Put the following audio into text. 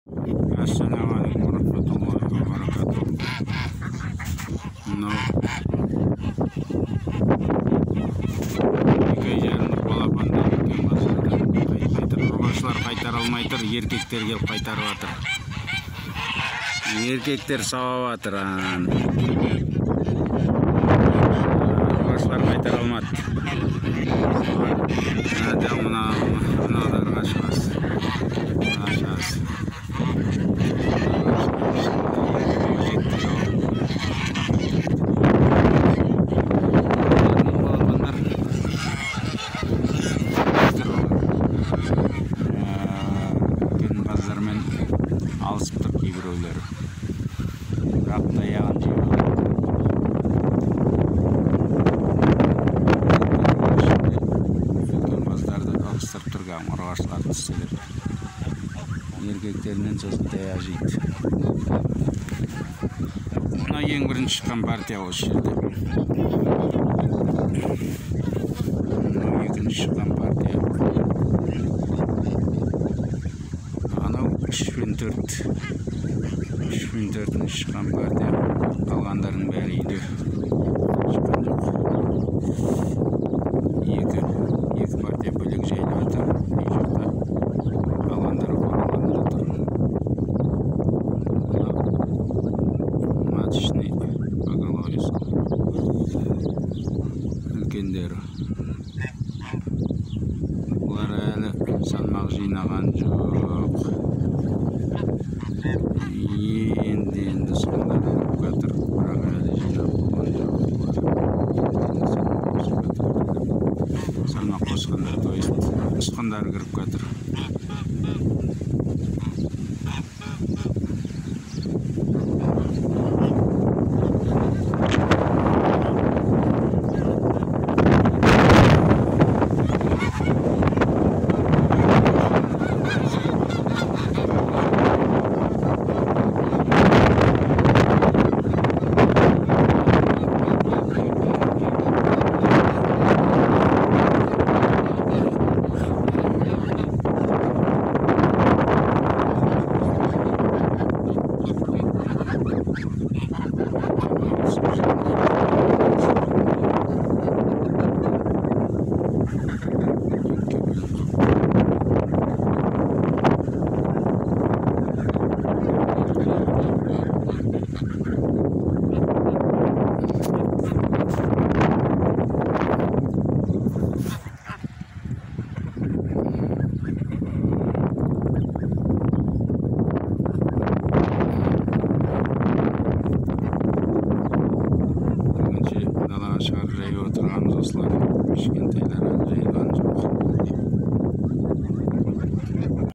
Assalamualaikum warahmatullahi wabarakatuh. Мынау жарынып балапандар екен базарда. Ұрғашылар қайтара алмай тұр, еркектер келіп қайтарып жатыр. Еркектер сауап жатыр. Ұрғашылар қайтара алмады. Мыналарға шығасыз. Алысып тұр кейбіреулері, бірақ таяғын жеп үлкен баздарды ығыстырып тұрған ұрғашыларды тістелер. Еркектерінен сосын таяқ жейді. Мына ең бірінші шыққан партия осы жерде. Мынау екінші шыққан партия. Анау 3-4 шыққан партия. Қалғандардың бәрі үйде шыққан жоқ. Екі партия бөлек жайлы жатыр. Үй жақта қалғандары қорғанында тұр. Маточный поголовье үлкендері. Бұлар әлі салмақ жинаған жоқ. Енді соңдар көріп жатыр, бірақ әлі жинап болған жоқ. Салмақ қосқандар, ұсқандар кіріп жатыр. Шығарып жайып отырғанымыз осылар, кішкентайлар жайып